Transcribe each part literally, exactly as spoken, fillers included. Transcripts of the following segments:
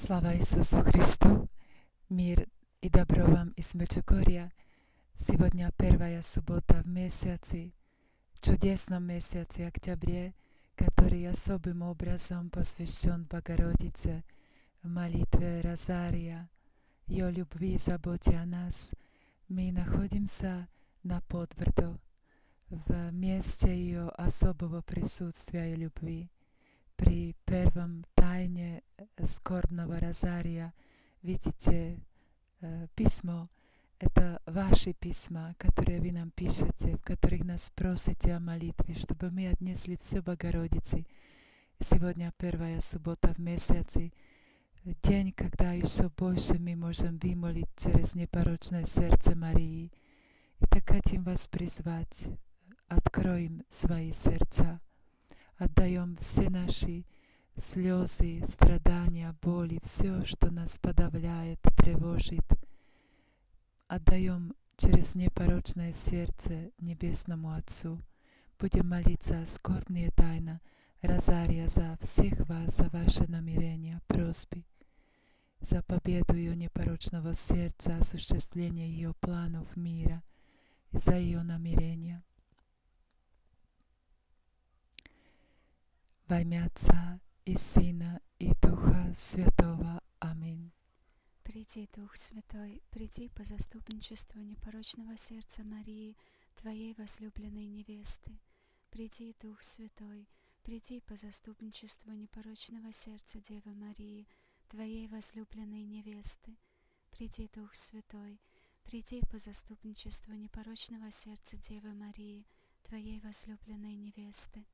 Slava Isusu Христу, мир и добро вам из Мечукорья. Сегодня первая суббота в месяце, чудесном месяце октябре, который особым образом посвящен Богородице в молитве Розария, ее любви и заботе о нас. Мы находимся на Подврдо, в месте ее особого присутствия и любви. При первом тайне скорбного розария видите э, письмо. Это ваши письма, которые вы нам пишете, в которых нас просите о молитве, чтобы мы отнесли все Богородице. Сегодня первая суббота в месяце, день, когда еще больше мы можем вымолить через непорочное сердце Марии. И так хотим вас призвать, откроем свои сердца. Отдаем все наши слезы, страдания, боли, все, что нас подавляет, тревожит. Отдаем через непорочное сердце Небесному Отцу. Будем молиться о скорбные тайны Розария за всех вас, за ваши намерения, просьбы, за победу ее непорочного сердца, осуществление ее планов мира и за ее намерения. Во имя Отца и Сына и Духа Святого. Аминь. Приди, Дух Святой, приди по заступничеству непорочного сердца Марии, Твоей возлюбленной невесты. Приди, Дух Святой, приди по заступничеству непорочного сердца Девы Марии, Твоей возлюбленной невесты. Приди, Дух Святой, приди по заступничеству непорочного сердца Девы Марии, Твоей возлюбленной невесты.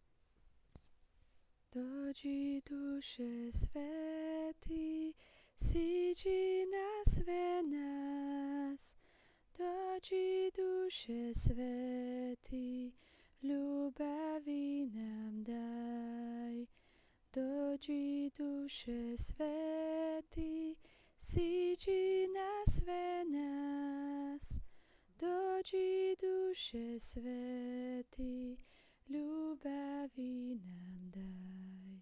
Dođi duše sveti, siđi na sve nas. Dođi duše sveti, ljubavi nam daj. Dođi duše sveti, siđi na sve nas. Dođi duše sveti, любови нам дай.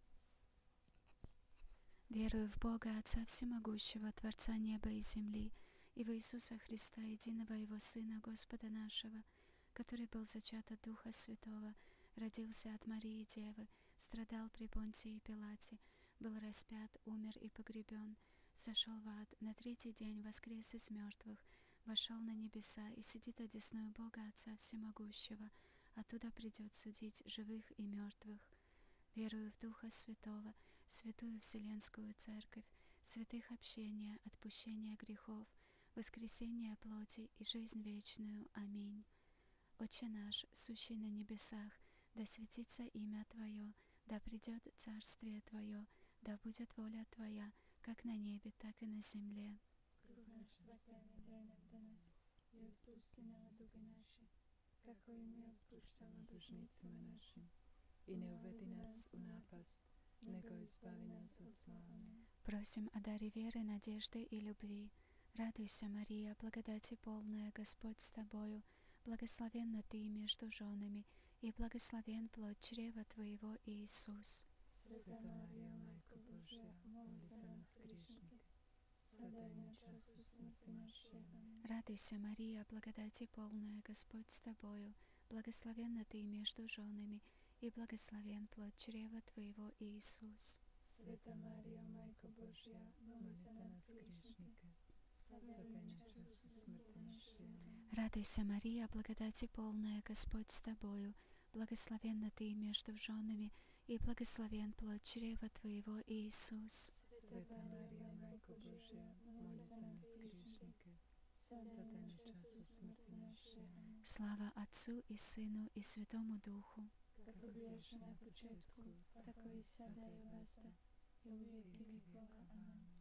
Верую в Бога, Отца Всемогущего, Творца неба и земли, и в Иисуса Христа, единого Его Сына, Господа нашего, который был зачат от Духа Святого, родился от Марии Девы, страдал при Понтии Пилате, был распят, умер и погребен, сошел в ад, на третий день воскрес из мертвых, вошел на небеса и сидит одесную Бога Отца Всемогущего. Оттуда придет судить живых и мертвых. Верую в Духа Святого, святую Вселенскую Церковь, святых общения, отпущения грехов, воскресение плоти и жизнь вечную. Аминь. Отче наш, сущий на небесах, да светится имя Твое, да придет Царствие Твое, да будет воля Твоя, как на небе, так и на земле. Хлеб наш насущный дай нам донес, и отпусти нам долги наши, kako i mi otpuštamo dužnicima našim. I ne uvedi nas u napast, nego izbavi nas od zla. Просим о даре веры, надежды и любви. Радуйся, Мария, благодати полная, Господь с тобою, благословенна ты между женами, и благословен плод чрева твоего, Иисус. Свята Мария, Майко Божия, моли за нас грешники, sada i na času smrti naše. Радуйся, Мария, благодати полная, Господь с тобою, благословенна ты между женами, и благословен плод чрева твоего, Иисус. Свята Мария, Майко Божия, моли за нас грешника, sada i na času smrti naše. Радуйся, Мария, благодати полная, Господь с тобою, благословенна ты между женами, и благословен плод чрева твоего, Иисус. Свята Мария, Майко Божия, моли за нас грешника, sada i na času smrti naše. Слава Отцу и Сыну и Святому Духу. Kako biješ na početku, tako i sada i vasta, i u vijeki vijekova. Amen.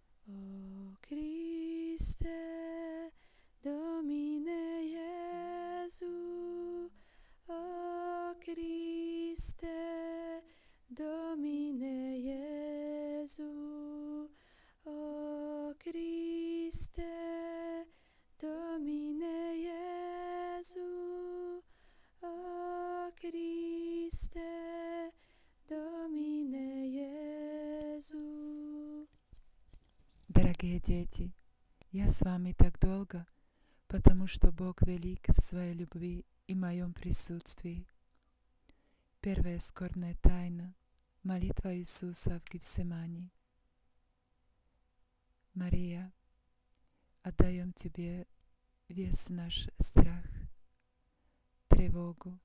O Kriste, Domine Jezu, o Kriste, Domine Jezu, o Kriste, Domine Jezu, o Kriste, Domine Jezu. Дорогие дети, я с вами так долго, потому что Бог велик в своей любви и моем присутствии. Первая скорбная тайна – молитва Иисуса в Гефсимании. Мария, отдаем Тебе весь наш страх, тревогу.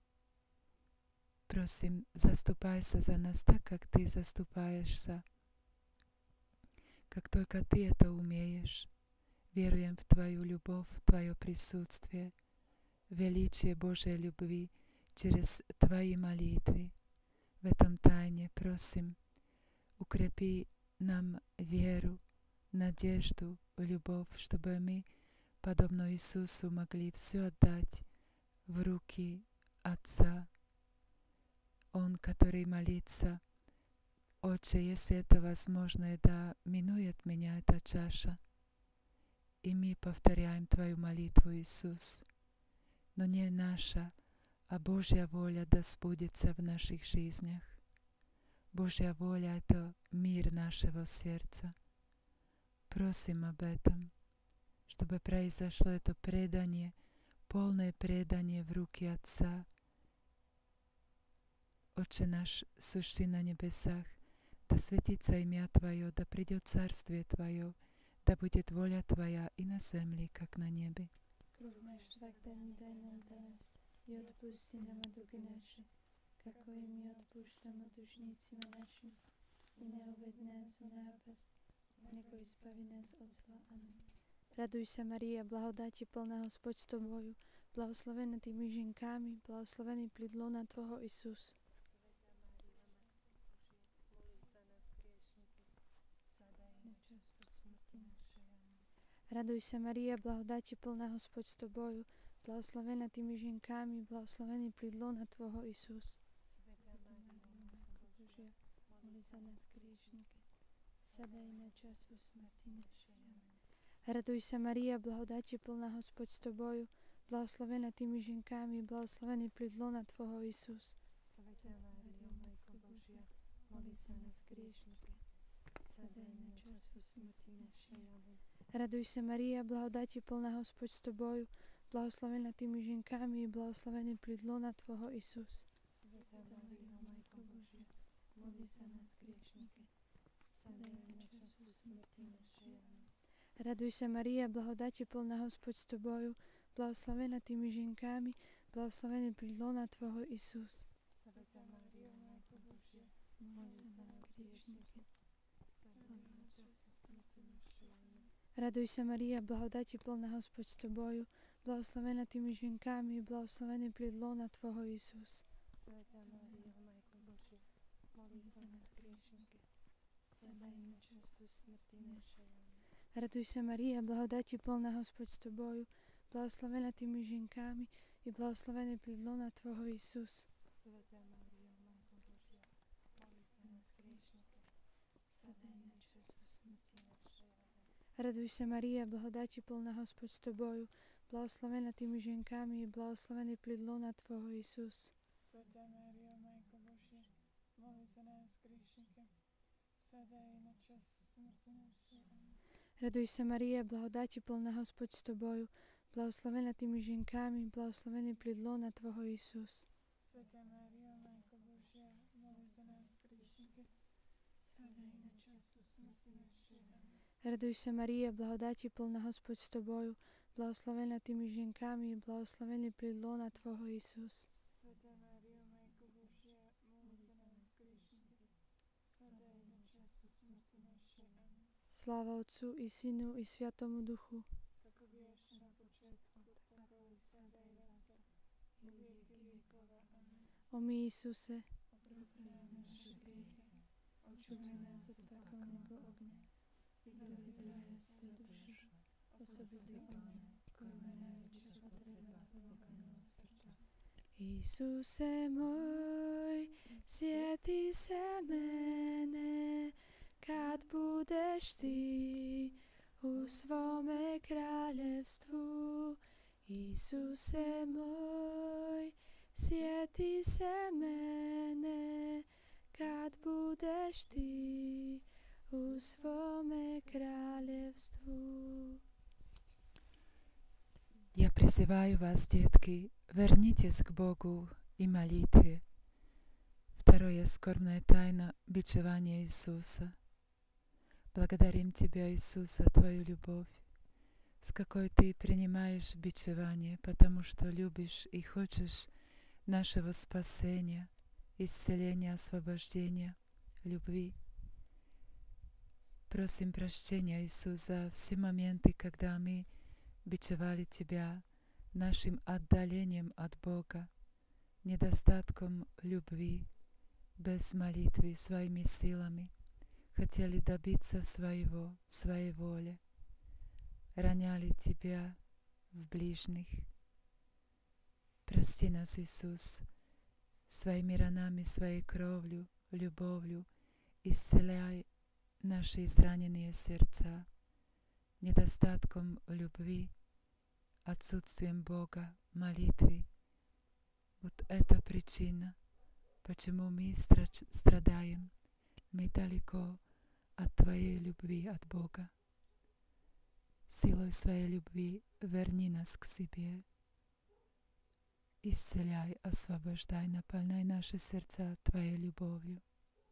Просим, заступайся за нас так, как Ты заступаешься. Как только Ты это умеешь, веруем в Твою любовь, в Твое присутствие, величие Божьей любви через Твои молитвы. В этом тайне просим, укрепи нам веру, надежду, любовь, чтобы мы, подобно Иисусу, могли все отдать в руки Отца. Он, который молится: «Отче, если это возможно, да минует меня эта чаша». И мы повторяем Твою молитву, Иисус. Но не наша, а Божья воля да сбудется в наших жизнях. Божья воля — это мир нашего сердца. Просим об этом, чтобы произошло это предание, полное предание в руки Отца. Отче наш, сущий на небесах, да светится имя Твое, да придет Царствие Твое, да будет воля Твоя и на земле, как на небе. Хлеб наш всякденний дай нам днес, и отпусти нам долги наши, како и ми отпущаємо душницima нашим, и не уведи нас в напасть, него избави нас от зла. Амин. Радуйся, Мария, благодаті полна Господь з тобою, благословена ти між жінками, благословений плід лона Твого Ісус. Радуйся, Марія, благодаті полна Господь з тобою, благословена ти між жінками, благословений плід лона Твого Ісус. Божия, моли за нас грішники, сега і на час смерті нашої. Радуйся, Марія, благодаті полна Господь з тобою, благословена ти між жінками, благословений плід лона Твого Ісус. Свята Марія, Майко Божия, моли за нас грішники, сега і на час смерті нашої. Амин. Радуйся, Марія, благодаті полна Господь з тобою, благословена ти між жінками і благословений плід лона Твого Ісус. Свята Марія, Майко Божия, моли за нас грішники, сега і на час смерті нашої. Амин. Радуйся, Марія, благодаті полна Господь з тобою, благословена ти між жінками, благословений плід лона Твого Ісус. Свята Марія, Майко Божия, моли за нас грішники, сега і на час смерті нашої. Амин. Радуйся, Марія, благодаті полна Господь з тобою, благословена ти між жінками і благословений плід лона Твого Ісус. Свята Марія, Майко Божия, моли за нас грішники, сега і на час смерті нашої. Амин. Радуйся, Марія, благодаті полна Господь з тобою, благословена ти між жінками і благословений плід лона Твого Ісус. Свята Марія, Майко Божия, моли за нас грішники, сега і на час смерті нашої. Амин. Радуйся, Марія, благодаті полна Господь з тобою, благословена ти між жінками і благословений плід лона Твого Ісус. Свята Марія, Майко Божия, моли за нас грішники, сега і на час смерті нашої. Амин. Радуйся, Марія, благодаті полна Господь з тобою, благословена ти між жінками і благословений плід лона Твого Ісус. Свята Марія, Майко Божия, моли за нас грішники, сега і на час смерті нашої. Амин. Радуйся, Марія, благодаті полна Господь з тобою, благословена ти між жінками і благословений плід лона Твого Ісус. Свята Марія, Майко Божия, моли за нас грішники, сега і на час смерті нашої. Амин. Слава Отцу і Сину і Святому Духу. Како беше на почетку, тако і сега і веки, і віки вікова. Амин. О мій Ісусе, Прости наші гріхи, очуми нас від пекельного огня, і доведи все душі, особливо one, коли найбільше потреба Твого милосердя. Ісусе мой, святи се мене, kad budeš ti u svome kraljevstvu. Isuse moj, sjeti se mene, kad budeš ti u svome Kraljevstvu. Я призываю вас, детки, вернитесь к Богу и молитве. Второе скорбная тайна – бичевание Иисуса. Благодарим Тебя, Иисус, за Твою любовь, с какой Ты принимаешь бичевание, потому что любишь и хочешь нашего спасения, исцеления, освобождения, любви. Просим прощения, Иисус, за все моменты, когда мы бичевали Тебя нашим отдалением от Бога, недостатком любви, без молитвы, своими силами, хотели добиться своего, своей воли, роняли Тебя в ближних. Прости нас, Иисус, своими ранами, своей кровью, любовью, исцеляй наши израненные сердца, недостатком любви, отсутствием Бога, молитвы. Вот это причина, почему мы страдаем. Мы далеко от Твоей любви, от Бога. Силой своей любви верни нас к себе. Исцеляй, освобождай, наполняй наши сердца Твоей любовью.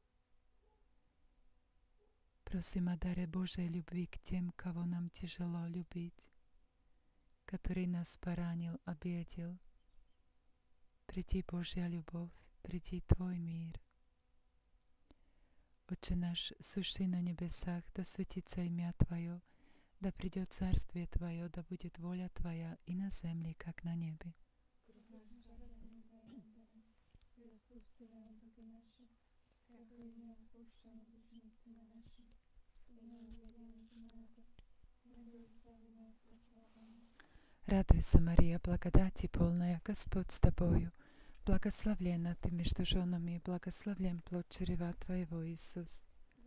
Просим о даре Божьей любви к тем, кого нам тяжело любить, который нас поранил, обидел. Приди, Божья любовь, приди Твой мир. Отче наш, сущий на небесах, да светится имя Твое, да придет царствие Твое, да будет воля Твоя и на земле, как на небе. Радуйся, Мария, благодати полная, Господь с Тобою, благословенна Ты между женами, и благословен плод чрева Твоего, Иисус.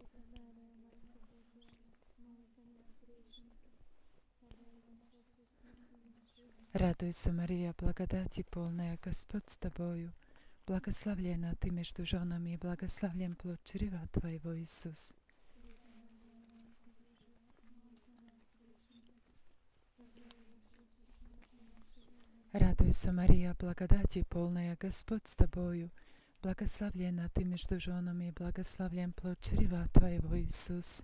Радуйся, Мария, благодати полная, Господь с Тобою, благословенна Ты между женами, и благословен плод чрева Твоего, Иисус. Радуйся, Мария, благодати полная, Господь с Тобою, благословенна Ты между женами, и благословен плод чрева Твоего, Иисус.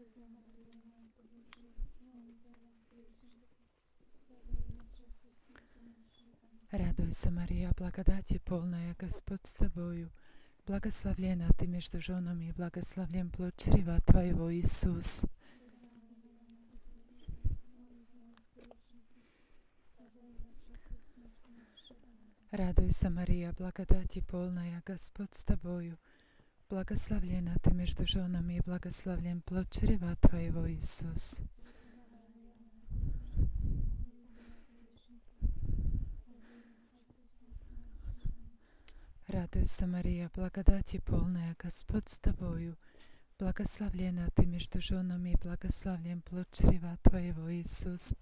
Радуйся, Мария, благодати полная, Господь с Тобою, благословенна Ты между женами, и благословен плод чрева Твоего, Иисус. Радуйся, Мария, благодати полная, Господь с Тобою, благословенна Ты между женами, и благословен плод чрева Твоего, Иисус. Радуйся, Мария, благодати полная, Господь с Тобою, благословенна Ты между женами, и благословен плод чрева Твоего, Иисус.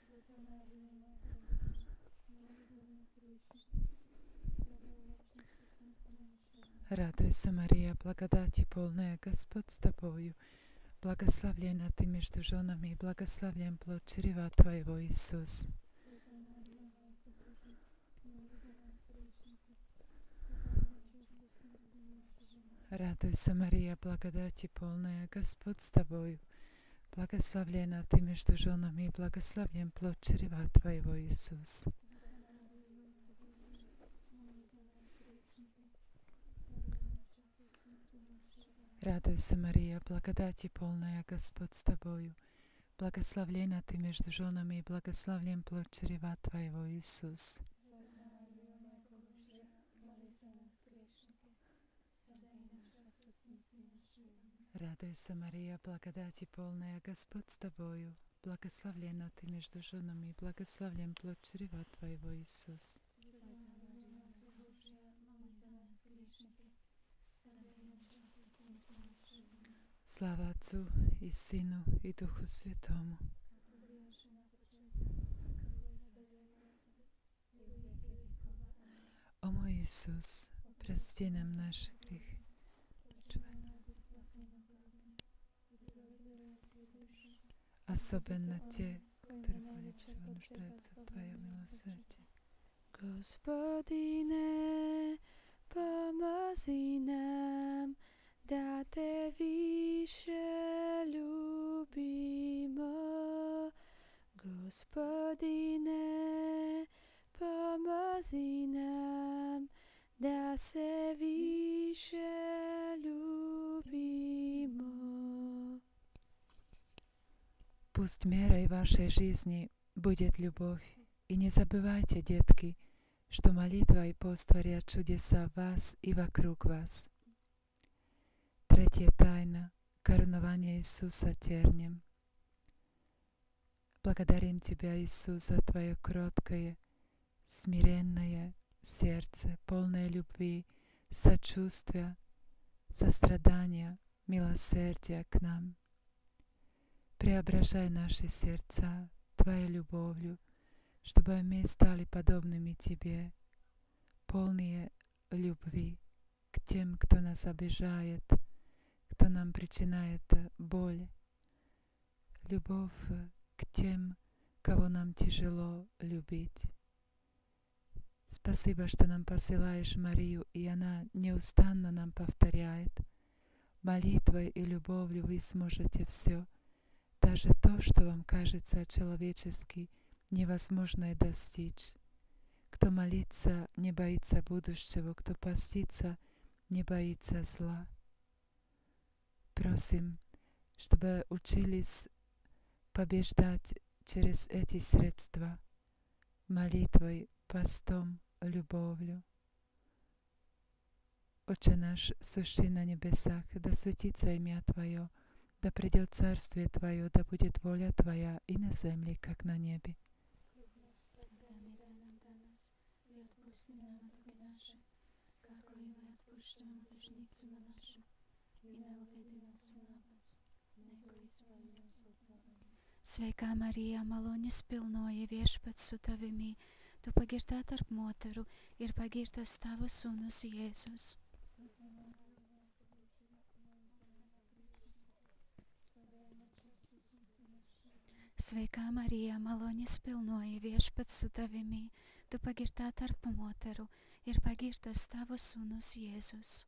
Радуйся, Мария, благодати полная, Господь с Тобою, благословенна Ты между женами, и благословен плод чрева Твоего, Иисус. Радуйся, Мария, благодати полная, Господь с Тобою, благословенна Ты между женами, и благословен плод чрева Твоего, Иисус. Радуйся, Мария, благодати полная, Господь с Тобою, благословенна Ты между женами, и благословен плод чрева Твоего, Иисус. Радуйся, Мария, благодати полная, Господь с Тобою, благословенна Ты между женами, и благословен плод чрева Твоего, Иисус. Слава Отцу и Сыну и Духу Святому. О мой Иисус, прости нам наши грехи. особенно те, которые более всего нуждаются в Твоем милосердии. Господине, помози нам, да Те više ljubimo. Gospodine, pomozi nam, da se više ljubimo. Пусть мерой вашей жизни будет любовь. И не забывайте, детки, что молитва и пост творят чудеса в вас и вокруг вас. Третья тайна – коронование Иисуса тернием. Благодарим Тебя, Иисус, за Твое кроткое, смиренное сердце, полное любви, сочувствия, сострадания, милосердия к нам. Преображай наши сердца Твоей любовью, чтобы мы стали подобными Тебе, полные любви к тем, кто нас обижает, кто нам причиняет боль, любовь к тем, кого нам тяжело любить. Спасибо, что нам посылаешь Марию, и она неустанно нам повторяет: молитвой и любовью вы сможете все, даже то, что вам кажется человечески невозможно достичь. Кто молится, не боится будущего, кто постится, не боится зла. Просим, чтобы учились побеждать через эти средства молитвой, постом, любовью. Отче наш, сущий на небесах, да светится имя Твое, да придет Царствие Твое, да будет воля Твоя и на земле, как на небе. Храни дай нам danas i otpusti nam duge naše, kako i mi otpuštamo dužnicima našim. I ne uvedi nas u napast, nego izbavi nas od zla. Sveika Marija, malonės pilnoji, Viešpats su tavimi, tu pagirta tarp moterų ir pagirtas tavo sūnus Jėzus. Sveika Marija, malonės pilnoji, Viešpats su tavimi, tu pagirta tarp moterų ir pagirtas tavo sūnus Jėzus.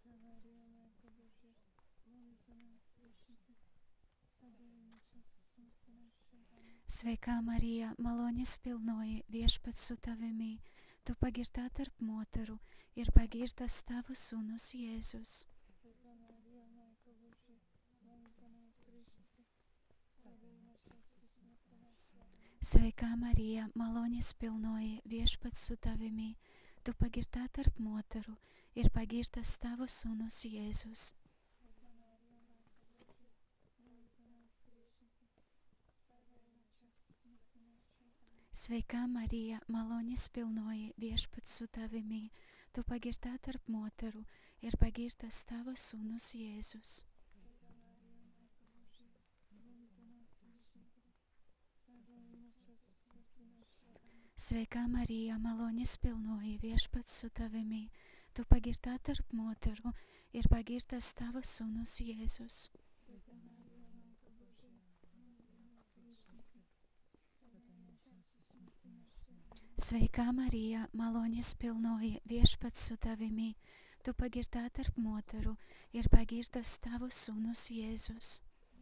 Sveika Marija, malonės pilnoji, Viešpats su tavimi, tu pagirta tarp moterų ir pagirtas tavo sūnus Jėzus. Sveika Marija, malonės pilnoji, Viešpats su tavimi, tu pagirta tarp moterų ir pagirtas tavo sūnus Jėzus. Sveika Marija, malonės pilnoji, Viešpats su tavimi, tu pagirta tarp moterų ir pagirtas tavo sūnus Jėzus. Sveika Marija, malonės pilnoji, Viešpats su tavimi, tu pagirta tarp moterų ir pagirtas tavo sūnus Jėzus. Sveika Marija, malonės pilnoji, Viešpats su tavimi, tu pagirta tarp moterų ir pagirtas tavo sūnus Jėzus.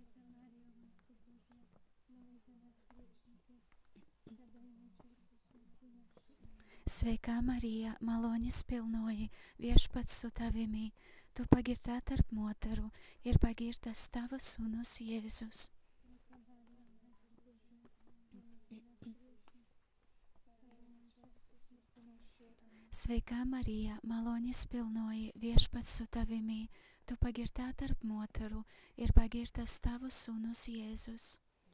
Sveika Marija, malonės pilnoji, Viešpats su tavimi, tu pagirta tarp moterų ir pagirtas tavo sūnus Jėzus. Sveika Marija, malonės pilnoji, Viešpats su tavimi, tu pagirta tarp moterų ir pagirtas tavo sūnus Jėzus.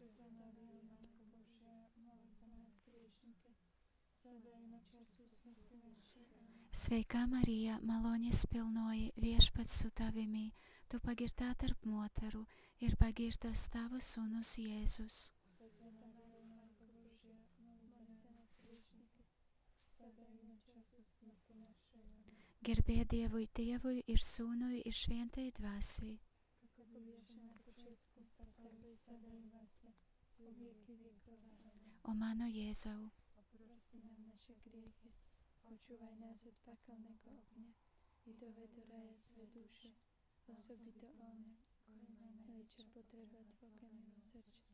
Sveika Marija, malonės pilnoji, Viešpats su tavimi, tu pagirta tarp moterų ir pagirtas tavo sūnus Jėzus. Gerbė Dievui Tėvui ir Sūnui ir Šventai Dvasiai. во веки веков. Аминь. O mano Jēzau, Oprosti nam naše grijehe, očuvaj nas od pekelnog ognja i dovedi raja sve duše, osobito one kojima je najveća potreba Tvoga milosrđa.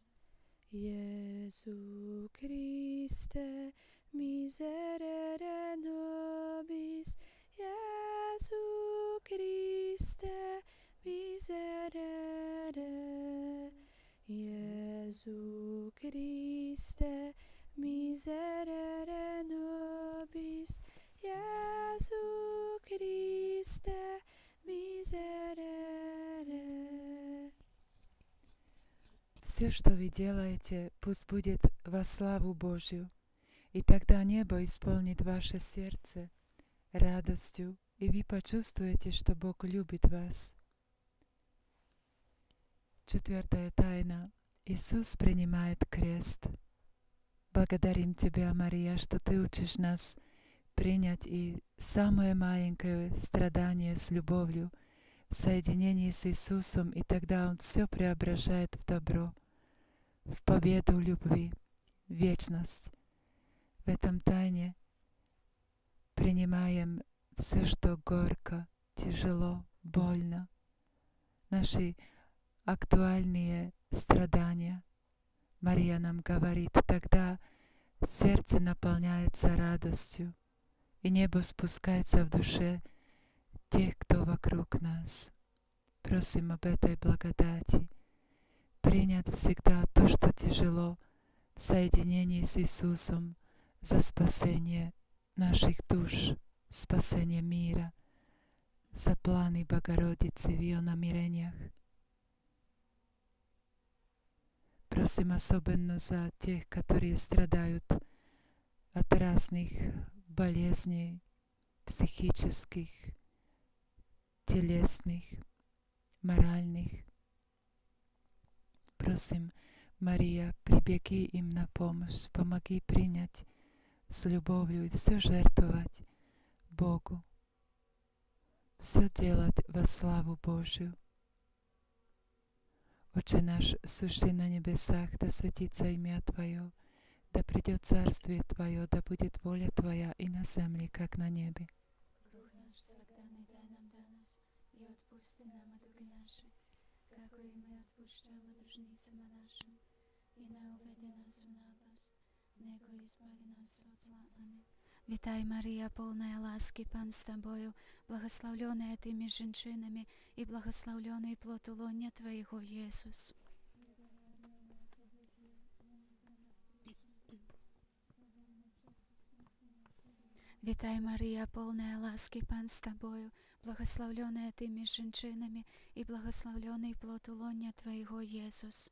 Jesu Kriste, miserere nobis, Jesu Kriste, miserere, Jesu Kriste, miserere nobis, Jesu Kriste, miserere. Все, что вы делаете, пусть будет во славу Божью, и тогда небо исполнит ваше сердце радостью, и вы почувствуете, что Бог любит вас. Четвертая тайна. Иисус принимает крест. Благодарим Тебя, Мария, что Ты учишь нас принять и самое маленькое страдание с любовью в соединении с Иисусом, и тогда Он все преображает в добро, в победу любви, в вечность. В этом тайне принимаем все, что горько, тяжело, больно, наши актуальные страдания. Мария нам говорит, тогда сердце наполняется радостью, и небо спускается в душе тех, кто вокруг нас. Просим об этой благодати, принять всегда то, что тяжело, в соединении с Иисусом за спасение наших душ, спасение мира, за планы Богородицы в ее намерениях. Просим особенно за тех, которые страдают от разных болезней, психических, телесных, моральных. Просим, Мария, прибеги им на помощь, помоги принять с любовью и все жертвовать Богу, все делать во славу Божию. Отче наш, сущий на небесах, да светится имя Твое, да придет царствие Твое, да будет воля Твоя и на земле, как на небе. Круг наш святаный дай нам данас, и отпусти нам долги наши, како и мы отпущаем должницам нашим, и не уведи нас в напасть, него избави нас от зла. Аминь. Вітай, Марія, полная ласки, Пан с Тобою, благословленная Ты между женщинами, и благословленный плод лона Твоего, Иисус. Вітай, Марія, полная ласки, Пан с Тобою, благословленная Ты между женщинами, и благословленный плод лона Твоего, Иисус.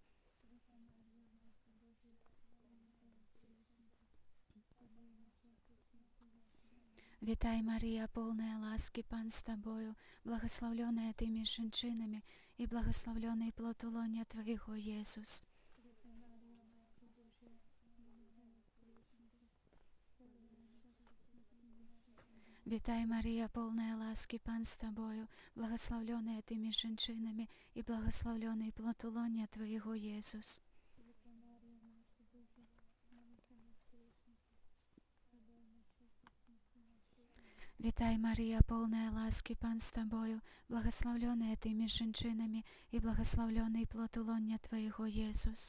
Вітай, Марія, полная ласки, Пан с Тобою, благословленная Ты между женщинами, и благословленный плод лона Твоего, Иисус. Вітай, Марія, полная ласки, Пан с Тобою, благословленная Ты между женщинами, и благословленный плод лона Твоего, Иисус. Вітай, Марія, полная ласки, Пан с Тобою, благословленная Ты между женщинами, и благословленный плод лона Твоего, Иисус.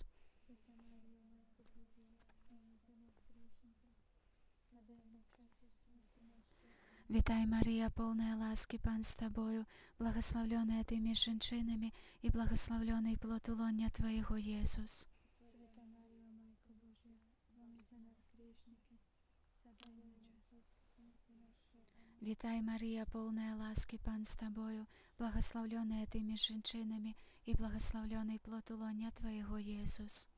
Вітай, Марія, полная ласки, Пан с Тобою, благословленная Ты между женщинами, и благословленный плод лона Твоего, Иисус. Вітай, Марія, полная ласки, Пан с Тобою, благословленная Ты между женщинами, и благословленный плод лона Твоего, Иисус.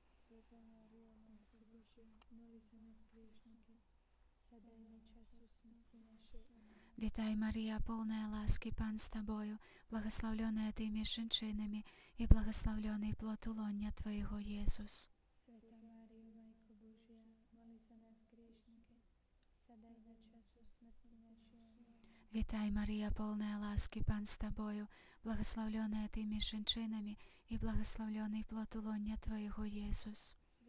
Вітай, Марія, полная ласки, Пан с Тобою, благословленная Ты между женщинами, и благословленный плод лона Твоего, Иисус. Вітай, Марія, полная ласки, Пан с Тобою, благословленная Ты между женщинами, и благословленный плод лона Твоего, Иисус.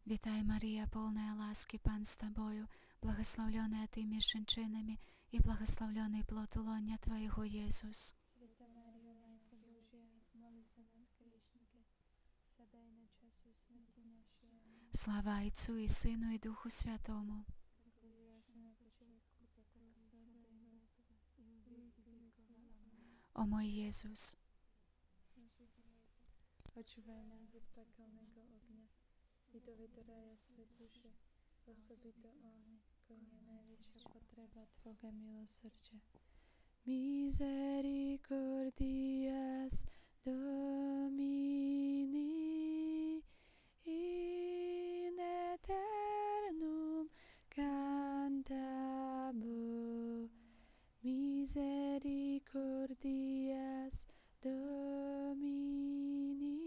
Вітай, Марія, полная ласки, Пан с тобою, благословленная ты меж женщинами, и благословленный плод лоня Твоего, Иисус. Свята Марія, Матка Божія, молись за нас грішники, сега і на часу смерті нашої. Амінь. Слава Отцу и Сыну и Духу Святому. На початку, також сега і веста, і у віки віков. Амінь. О мой Иисус, Очувай нас від пекельного огня, і доведи раяси душі, особито они, коли є найвища потреба Твого милосердя. Misericordias Domini in aeternum cantabo. Misericordias Domini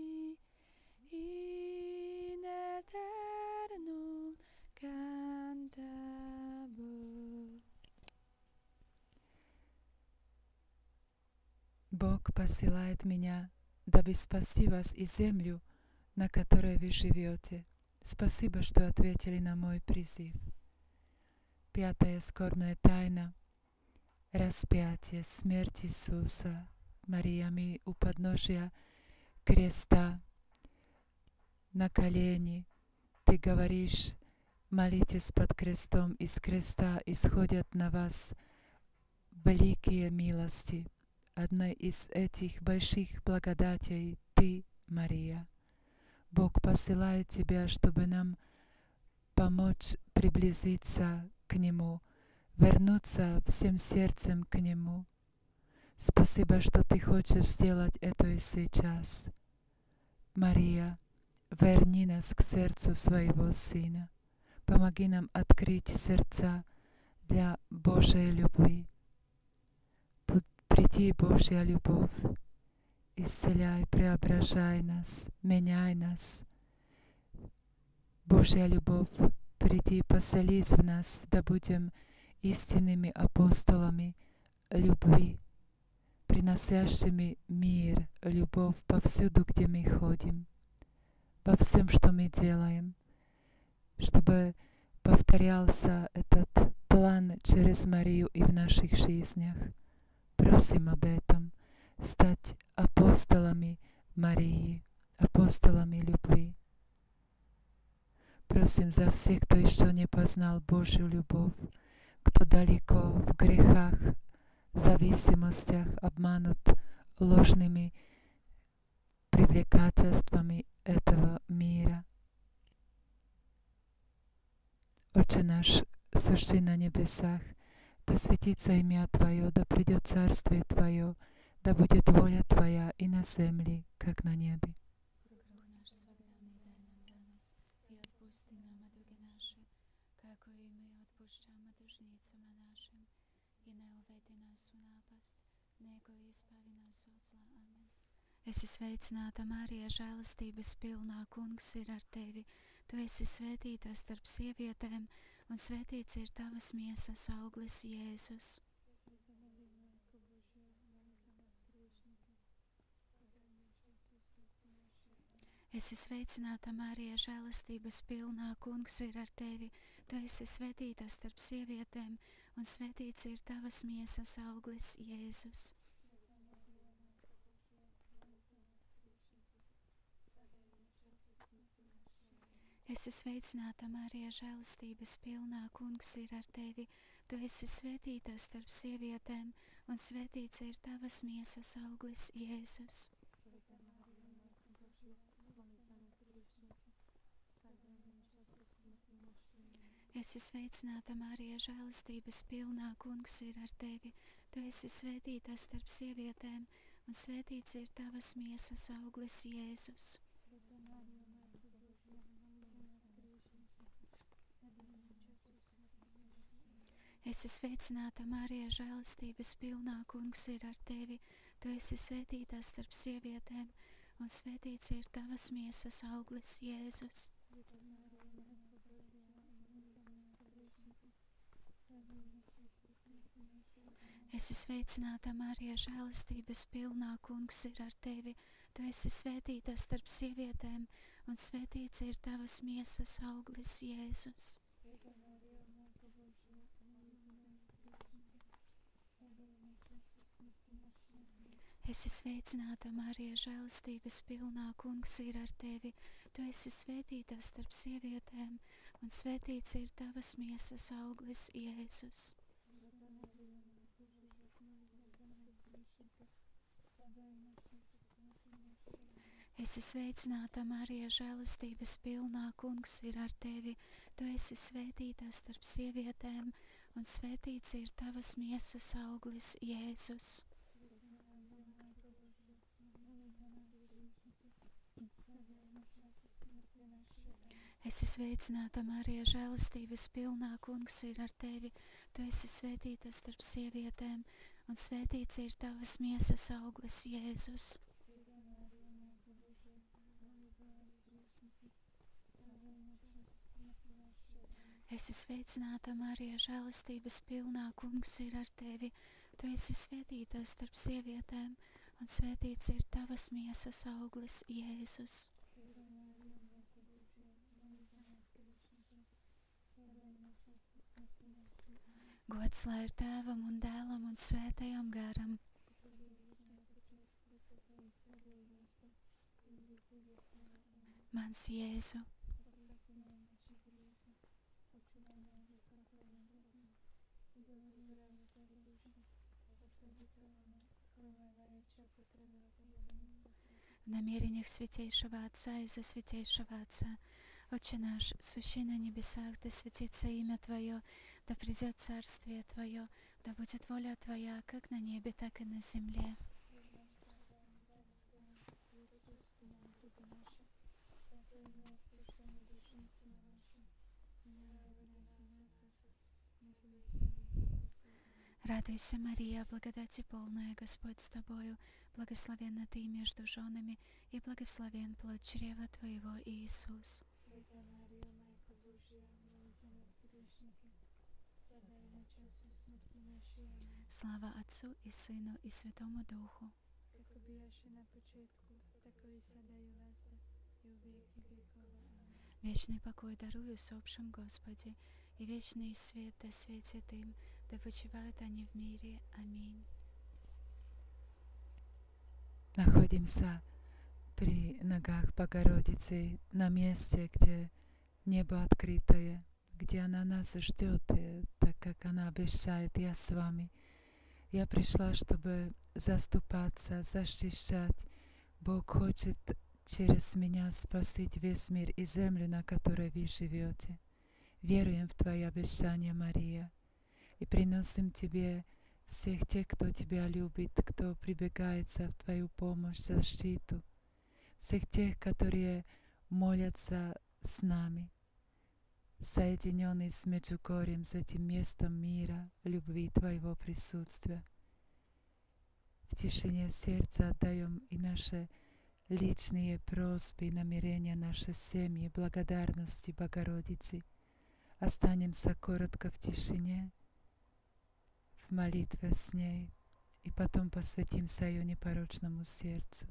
in aeternum cantabo. Бог посылает меня, дабы спасти вас и землю, на которой вы живете. Спасибо, что ответили на мой призыв. Пятая скорбная тайна — распятие, смерть Иисуса. Мария, мы у подножия креста, на колени. Ты говоришь, молитесь под крестом, из креста исходят на вас великие милости. Одна из этих больших благодатей ты, Мария. Бог посылает тебя, чтобы нам помочь приблизиться к Нему, вернуться всем сердцем к Нему. Спасибо, что ты хочешь сделать это и сейчас. Мария, верни нас к сердцу своего Сына. Помоги нам открыть сердца для Божьей любви. Приди, Божья любовь, исцеляй, преображай нас, меняй нас. Божья любовь, приди, поселись в нас, да будем истинными апостолами любви, приносящими мир, любовь повсюду, где мы ходим, во всем, что мы делаем, чтобы повторялся этот план через Марию и в наших жизнях. Просим об этом, стать апостолами Марии, апостолами любви. Просим за всех, кто еще не познал Божью любовь, кто далеко в грехах, зависимостях, обманут ложными привлекательствами этого мира. Отче наш, сущий на небесах, да светится имя Твое, да придет Царствие Твое, да будет воля Твоя и на земле, как на небе. Хлеб наш святаный дай нам данас, и отпусти нам долги наши, како и мы отпущаем должницам нашим, и не уведи нас в напасть, него избаvi нас от zla. Amen. Esi sveicināta, Marija, žēlastības pilnā, Kungs ir ar tevi. Tu esi svētīta starp sievietēm, un svētīts ir tavas miesas auglis, Jēzus. Esi sveicināta, Marija, žēlastības pilnā, Kungs ir ar tevi. Tu esi svētīta starp sievietēm, un svētīts ir tavas miesas auglis, Jēzus. Esi sveicināta, Marija, žēlastības pilnā, Kungs ir ar tevi. Tu esi svētīta starp sievietēm, un svētīts ir tavas miesas auglis, Jēzus. Esi sveicināta, Marija, žēlastības pilnā, Kungs ir ar tevi. Tu esi svētīta starp sievietēm, un svētīts ir tavas miesas auglis, Jēzus. Esi sveicināta, Marija, žēlastības pilnā, Kungs ir ar tevi. Tu esi svētīta starp sievietēm, un svētīts ir tavas miesas auglis, Jēzus. Esi sveicināta, Marija, žēlastības pilnā, Kungs ir ar tevi. Tu esi svētīta starp sievietēm, un svētīts ir tavas miesas auglis, Jēzus. Esi sveicināta, Marija, žēlastības pilnā, Kungs ir ar tevi. Tu esi svētīta starp sievietēm, un svētīts ir tavas miesas auglis, Jēzus. Esi sveicināta, Marija, žēlastības pilnā, Kungs ir ar tevi. Tu esi svētīta starp sievietēm, un svētīts ir tavas miesas auglis, Jēzus. Esi sveicināta, Marija, žēlastības pilnā, Kungs ir ar tevi. Tu esi svētīta starp sievietēm, un svētīts ir tavas miesas auglis, Jēzus. Esi sveicināta, Marija, žēlastības pilnā, Kungs ir ar tevi. Tu esi svētīta starp sievietēm, un svētīts ir tavas miesas auglis, Jēzus. Gods lai ir Tēvam un Dēlam un Svētajam garam. Mans Jēzu, в намерениях святейшего Отца и за святейшего Отца, Отче наш, сущий на небесах, да светится имя Твое, да придет царствие Твое, да будет воля Твоя, как на небе, так и на земле. Радуйся, Мария, благодати полная, Господь с тобою, благословенна ты между женами, и благословен плод чрева Твоего, Иисус. Святая Мария, Майка Божия, молись за нас грешники, сега и на часу смерти нашей. Аминь. Слава Отцу и Сыну и Святому Духу. Како бияше на почетку, тако и сега и вазда, и у веки векова. Аминь. Вечный покой даруй усопшим, Господи, и вечный свет да светит им, да почивают они в мире. Аминь. Находимся при ногах Богородицы на месте, где небо открытое, где она нас ждет, так как она обещает: я с вами. Я пришла, чтобы заступаться, защищать. Бог хочет через меня спасить весь мир и землю, на которой вы живете. Веруем в Твои обещания, Мария, и приносим Тебе всех тех, кто Тебя любит, кто прибегается в Твою помощь, защиту, всех тех, которые молятся с нами, соединенные с Меджугорьем, с этим местом мира, любви, Твоего присутствия. В тишине сердца отдаем и наши личные просьбы, намерения, наши семьи, благодарности Богородице. Останемся коротко в тишине, в молитве с ней, и потом посвятимся ее непорочному сердцу.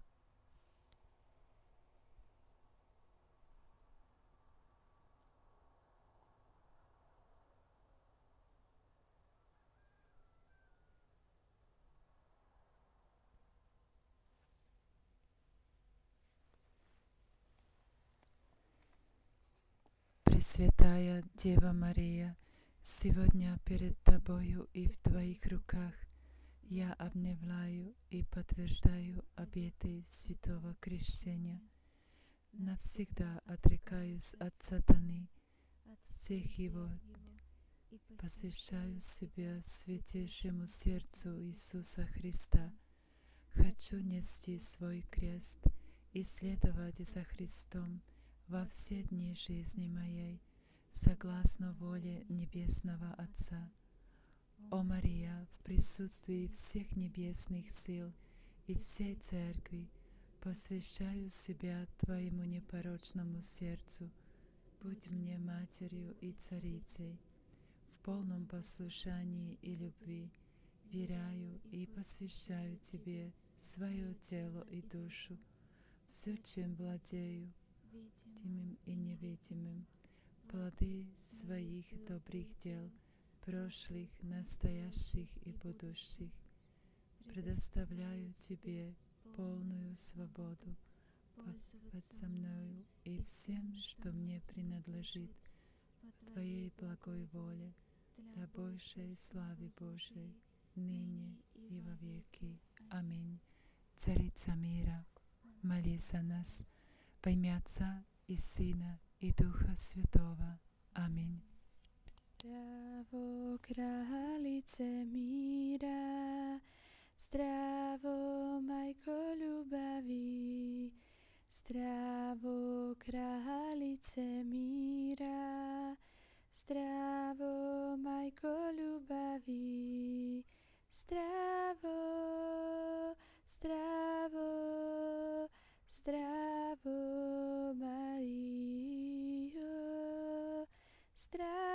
Пресвятая Дева Мария, сегодня перед Тобою и в Твоих руках я обновляю и подтверждаю обеты святого крещения. Навсегда отрекаюсь от сатаны, всех его, посвящаю себя святейшему сердцу Иисуса Христа. Хочу нести свой крест и следовать за Христом во все дни жизни моей, согласно воле Небесного Отца. О Мария, в присутствии всех небесных сил и всей Церкви, посвящаю себя Твоему непорочному сердцу, будь мне матерью и царицей. В полном послушании и любви веряю и посвящаю Тебе свое тело и душу, все, чем владею, видимым и невидимым, плоды своих добрых дел, прошлых, настоящих и будущих. Предоставляю Тебе полную свободу пользоваться мною и всем, что мне принадлежит, по Твоей благой воле, для большей славы Божией, ныне и во веки. Аминь. Царица мира, молись за нас, во имя Отца и Сына и Духа Святого. Аминь. Zdravo, králice míra, zdravo, majko ľubavý, zdravo, králice míra, zdravo, majko ľubavý, zdravo, zdravo, zdravo, Mario, zdravo.